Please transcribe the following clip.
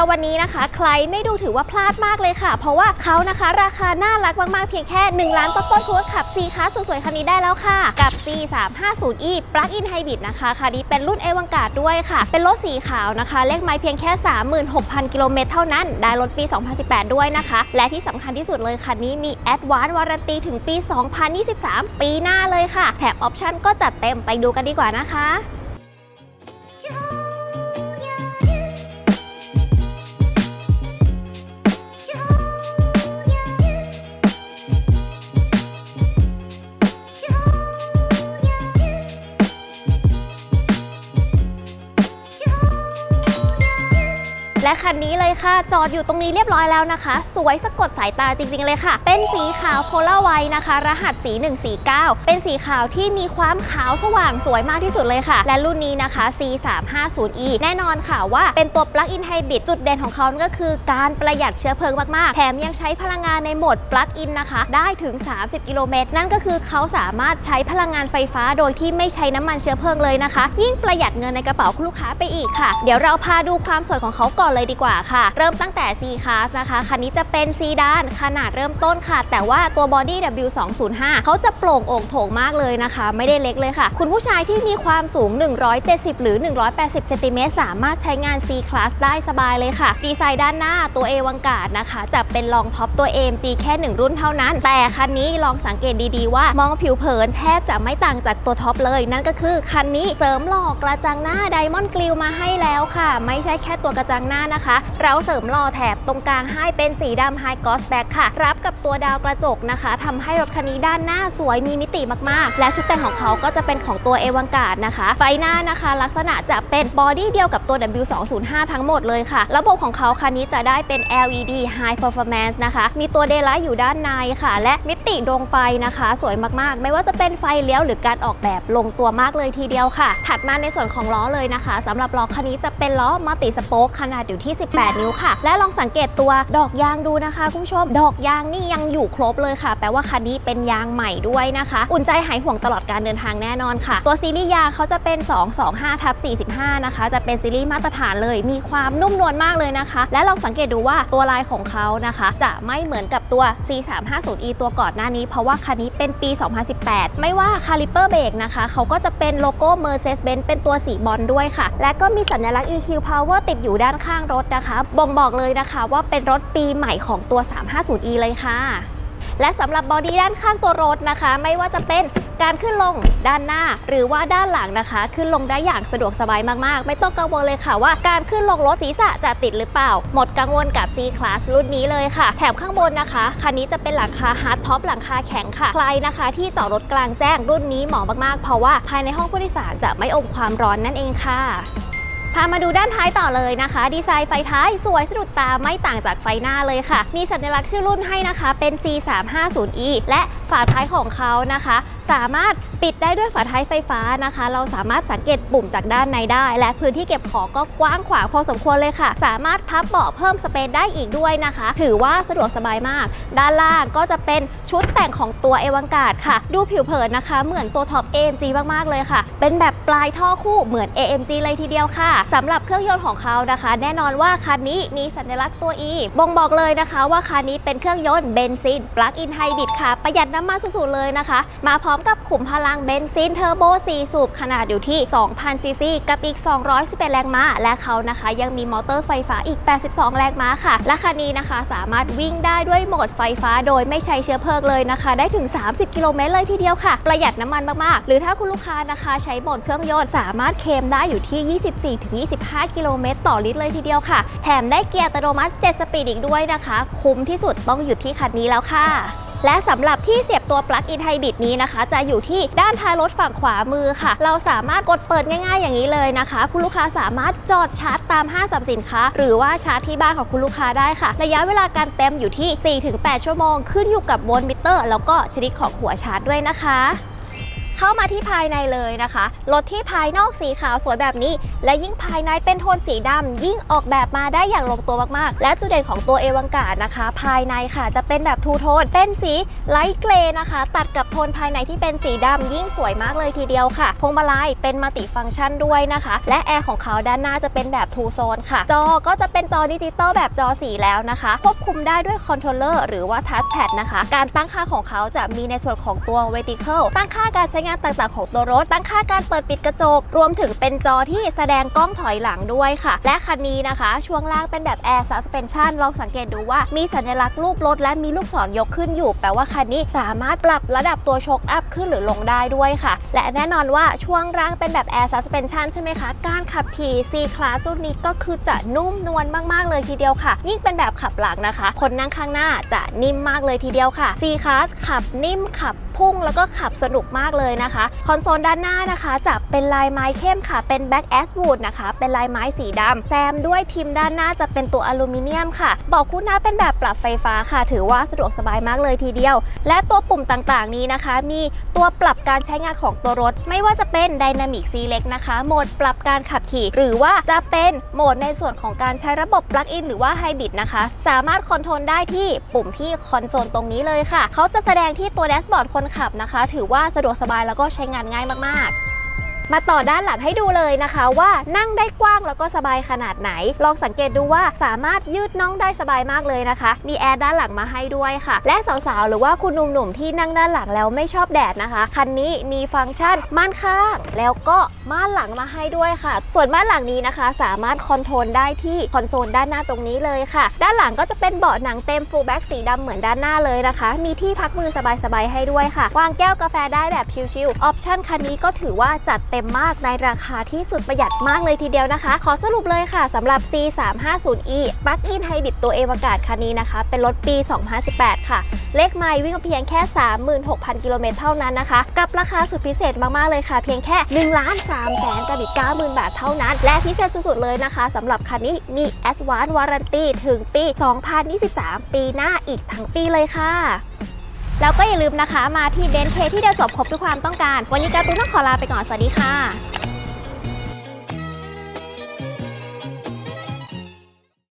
วันนี้นะคะใครไม่ดูถือว่าพลาดมากเลยค่ะเพราะว่าเขานะคะราคาน่ารักมากๆเพียงแค่1 ล้านต้นๆคุณขับ C Class สวยๆคันนี้ได้แล้วค่ะกับ C350e Plug-in Hybrid นะคะคันนี้เป็นรุ่นเอวังการ์ดด้วยค่ะเป็นรถสีขาวนะคะเลขไมล์เพียงแค่ 36,000 กิโลเมตรเท่านั้นได้รถปี 2018 ด้วยนะคะและที่สำคัญที่สุดเลยคันนี้มี Advanced Warranty ถึงปี 2023 ปีหน้าเลยค่ะแถมออปชั่นก็จัดเต็มไปดูกันดีกว่านะคะและคันนี้เลยค่ะจอดอยู่ตรงนี้เรียบร้อยแล้วนะคะสวยสะกดสายตาจริงๆเลยค่ะเป็นสีขาวโพลาร์ไวท์นะคะรหัสสี149เป็นสีขาวที่มีความขาวสว่างสวยมากที่สุดเลยค่ะและรุ่นนี้นะคะ C350e แน่นอนค่ะว่าเป็นตัว Plug-in Hybrid จุดเด่นของเขาก็คือการประหยัดเชื้อเพลิงมากๆแถมยังใช้พลังงานในโหมด Plug-in นะคะได้ถึง30 กิโลเมตรนั่นก็คือเขาสามารถใช้พลังงานไฟฟ้าโดยที่ไม่ใช้น้ำมันเชื้อเพลิงเลยนะคะยิ่งประหยัดเงินในกระเป๋าคุณลูกค้าไปอีกค่ะเดี๋ยวเราพาดูความสวยของเขาก่อนเลยดีกว่าค่ะเริ่มตั้งแต่ C Class นะคะคันนี้จะเป็นซีดานขนาดเริ่มต้นค่ะแต่ว่าตัวบอดี้ W205 เขาจะโปร่งโอ่งโถงมากเลยนะคะไม่ได้เล็กเลยค่ะคุณผู้ชายที่มีความสูง170หรือ180เซนติเมตรสามารถใช้งาน C Class ได้สบายเลยค่ะดีไซน์ด้านหน้าตัวเอวังการ์ดนะคะจะเป็นรองท็อปตัว AMG แค่1รุ่นเท่านั้นแต่คันนี้ลองสังเกตดีๆว่ามองผิวเผินแทบจะไม่ต่างจากตัวท็อปเลยนั่นก็คือคันนี้เสริมหล่อกระจังหน้าไดมอนด์กริลมาให้แล้วค่ะไม่ใช่แค่ตัวกระจังหน้านะคะเราเสริมหล่อแถบตรงกลางให้เป็นสีดำไฮกอสแบ็คค่ะรับกับตัวดาวกระจกนะคะทำให้รถคันนี้ด้านหน้าสวยมีมิติมากๆและชุดแต่งของเขาก็จะเป็นของตัวเอวังการ์ดนะคะไฟหน้านะคะลักษณะจะเป็นบอดี้เดียวกับตัว W205 ทั้งหมดเลยค่ะระบบของเขาคันนี้จะได้เป็น LED High Performance นะคะมีตัวเดย์ไลท์อยู่ด้านในค่ะและมิติดวงไฟนะคะสวยมากๆไม่ว่าจะเป็นไฟเลี้ยวหรือการออกแบบลงตัวมากเลยทีเดียวค่ะถัดมาในส่วนของล้อเลยนะคะสำหรับล้อคันนี้จะเป็นล้อมัลติสโป๊กขนาดอยู่ที่18 นิ้วค่ะและลองสังเกตตัวดอกยางดูนะคะคุณผู้ชมดอกยางนี่ยังอยู่ครบเลยค่ะแปลว่าคันนี้เป็นยางใหม่ด้วยนะคะอุ่นใจหายห่วงตลอดการเดินทางแน่นอนค่ะตัวซีรีส์ยางเขาจะเป็น 225/45 นะคะจะเป็นซีรีส์มาตรฐานเลยมีความนุ่มนวลมากเลยนะคะและลองสังเกตดูว่าตัวลายของเขานะคะจะไม่เหมือนกับตัว C350e ตัวก่อนหน้านี้เพราะว่าคันนี้เป็นปี 2018 ไม่ว่าคาลิเปอร์เบรกนะคะเขาก็จะเป็นโลโก้ Mercedes-Benz เป็นตัวสีบอลด้วยค่ะและก็มีสัญลักษณ์ EQ Power ติดอยู่ด้านข้างรถนะคะบ่งบอกเลยนะคะว่าเป็นรถปีใหม่ของตัว 350e เลยค่ะและสำหรับบอดี้ด้านข้างตัวรถนะคะไม่ว่าจะเป็นการขึ้นลงด้านหน้าหรือว่าด้านหลังนะคะขึ้นลงได้อย่างสะดวกสบายมากๆไม่ต้องกังวลเลยค่ะว่าการขึ้นลงรถศีรษะจะติดหรือเปล่าหมดกังวลกับ C Class รุ่นนี้เลยค่ะแถมข้างบนนะคะคันนี้จะเป็นหลังคาฮาร์ดท็อปหลังคาแข็งค่ะใครนะคะที่จอดรถกลางแจ้งรุ่นนี้เหมาะมากๆเพราะว่าภายในห้องผู้โดยสารจะไม่อมความร้อนนั่นเองค่ะพามาดูด้านท้ายต่อเลยนะคะดีไซน์ไฟท้ายสวยสะดุดตาไม่ต่างจากไฟหน้าเลยค่ะมีสัญลักษณ์ชื่อรุ่นให้นะคะเป็น C350e และฝาท้ายของเขานะคะสามารถปิดได้ด้วยฝาท้ายไฟฟ้านะคะเราสามารถสังเกตปุ่มจากด้านในได้และพื้นที่เก็บของก็กว้างขวางพอสมควรเลยค่ะสามารถพับเบาะเพิ่มสเปซได้อีกด้วยนะคะถือว่าสะดวกสบายมากด้านล่างก็จะเป็นชุดแต่งของตัวเอวังการ์ดค่ะดูผิวเผินนะคะเหมือนตัวท็อป AMG มากๆเลยค่ะเป็นแบบปลายท่อคู่เหมือน AMG เลยทีเดียวค่ะสำหรับเครื่องยนต์ของเขานะคะแน่นอนว่าคันนี้มีสัญลักษณ์ตัว E บ่งบอกเลยนะคะว่าคันนี้เป็นเครื่องยนต์เบนซิน Plug-in Hybrid ค่ะประหยัดน้ำมันสุดๆเลยนะคะมาพร้อมกับขุมพลังเบนซินเทอร์โบ4สูบขนาดอยู่ที่ 2,000 ซีซีกับอีก211แรงม้าและเขานะคะยังมีมอเตอร์ไฟฟ้าอีก82แรงม้าค่ะและคันนี้นะคะสามารถวิ่งได้ด้วยโหมดไฟฟ้าโดยไม่ใช้เชื้อเพลิงเลยนะคะได้ถึง30กิโลเมตรเลยทีเดียวค่ะประหยัดน้ำมันมากๆหรือถ้าคุณลูกค้านะคะใช้โหมดเครื่องยนต์สามารถเคลมได้อยู่ที่ 24-25 กิโลเมตรต่อลิตรเลยทีเดียวค่ะแถมได้เกียร์อัตโนมัติ7 สปีดอีกด้วยนะคะคุ้มที่สุดต้องอยู่ที่คันนี้แล้วค่ะและสำหรับที่เสียบตัว Plug-in Hybrid นี้นะคะจะอยู่ที่ด้านท้ายรถฝั่งขวามือค่ะเราสามารถกดเปิดง่ายๆอย่างนี้เลยนะคะคุณลูกค้าสามารถจอดชาร์จตามห้างสรรพสินค้าหรือว่าชาร์จที่บ้านของคุณลูกค้าได้ค่ะระยะเวลาการเต็มอยู่ที่ 4-8 ชั่วโมงขึ้นอยู่กับโวลต์มิเตอร์แล้วก็ชนิดของหัวชาร์จด้วยนะคะเข้ามาที่ภายในเลยนะคะรถที่ภายนอกสีขาวสวยแบบนี้และยิ่งภายในเป็นโทนสีดำยิ่งออกแบบมาได้อย่างลงตัวมากๆและจุดเด่นของตัวเอวังการ์ดนะคะภายในค่ะจะเป็นแบบทูโทนเป็นสีไลท์เกรย์นะคะตัดกับโทนภายในที่เป็นสีดำยิ่งสวยมากเลยทีเดียวค่ะพวงมาลัยเป็นมัลติฟังก์ชันด้วยนะคะและแอร์ของเขาด้านหน้าจะเป็นแบบทูโซนค่ะจอก็จะเป็นจอดิจิตอลแบบจอสีแล้วนะคะควบคุมได้ด้วยคอนโทรลเลอร์หรือว่าทัชแพดนะคะการตั้งค่าของเขาจะมีในส่วนของตัว Vertical ตั้งค่าการใช้งานต่างๆของตัวรถตั้งค่าการเปิดปิดกระจกรวมถึงเป็นจอที่แสดงกล้องถอยหลังด้วยค่ะและคันนี้นะคะช่วงล่างเป็นแบบ Air Suspension ลองสังเกตดูว่ามีสัญลักษณ์รูปรถและมีลูกศรยกขึ้นอยู่แปลว่าคันนี้สามารถปรับระดับตัวโชคอัพขึ้นหรือลงได้ด้วยค่ะและแน่นอนว่าช่วงล่างเป็นแบบ Air Suspension ใช่ไหมคะการขับขี่ C-Class รุ่นนี้ก็คือจะนุ่มนวลมากๆเลยทีเดียวค่ะยิ่งเป็นแบบขับหลังนะคะคนนั่งข้างหน้าจะนิ่มมากเลยทีเดียวค่ะ C-Class ขับนิ่มขับพุ่งแล้วก็ขับสนุกมากเลยนะคะคอนโซลด้านหน้านะคะจะเป็นลายไม้เข้มค่ะเป็น Black Ashwood นะคะเป็นลายไม้สีดำแซมด้วยทิมด้านหน้าจะเป็นตัวอลูมิเนียมค่ะเบาะคู่หน้าเป็นแบบปรับไฟฟ้าค่ะถือว่าสะดวกสบายมากเลยทีเดียวและตัวปุ่มต่างๆนี้นะคะมีตัวปรับการใช้งานของตัวรถไม่ว่าจะเป็น Dynamic Select นะคะโหมดปรับการขับขี่หรือว่าจะเป็นโหมดในส่วนของการใช้ระบบ Plug-in หรือว่า Hybrid นะคะสามารถคอนโทรลได้ที่ปุ่มที่คอนโซลตรงนี้เลยค่ะเขาจะแสดงที่ตัวแดชบอร์ดคนขับนะคะถือว่าสะดวกสบายแล้วก็ใช้งานง่ายมากๆมาต่อด้านหลังให้ดูเลยนะคะว่านั่งได้กว้างแล้วก็สบายขนาดไหนลองสังเกตดูว่าสามารถยืดน่องได้สบายมากเลยนะคะมีแอร์ด้านหลังมาให้ด้วยค่ะและสาวๆหรือว่าคุณหนุ่มๆที่นั่งด้านหลังแล้วไม่ชอบแดดนะคะคันนี้มีฟังก์ชันม่านข้างแล้วก็ม่านหลังมาให้ด้วยค่ะส่วนม่านหลังนี้นะคะสามารถคอนโทรลได้ที่คอนโซลด้านหน้าตรงนี้เลยค่ะด้านหลังก็จะเป็นเบาะหนังเต็ม Full Black สีดำเหมือนด้านหน้าเลยนะคะมีที่พักมือสบายๆให้ด้วยค่ะวางแก้วกาแฟได้แบบชิลๆออปชั่นคันนี้ก็ถือว่าจัดเต็มมากในราคาที่สุดประหยัดมากเลยทีเดียวนะคะขอสรุปเลยค่ะสำหรับ C350e Plug-in Hybrid ตัวเอวกาศคันนี้นะคะเป็นรถปี 2018 ค่ะเลขไมล์วิ่งเพียงแค่ 36,000 กิโลเมตรเท่านั้นนะคะกับราคาสุดพิเศษมากๆเลยค่ะเพียงแค่ 1,300,000 กับอีก 90,000 บาทเท่านั้นและพิเศษสุดๆเลยนะคะสำหรับคันนี้มี Advanced Warranty ถึงปี 2023 ปีหน้าอีกทั้งปีเลยค่ะแล้วก็อย่าลืมนะคะมาที่เบนซ์เคที่เดียวจบครบทุกความต้องการวันนี้การ์ตูนต้องขอลาไปก่อนสวัสดีค่ะ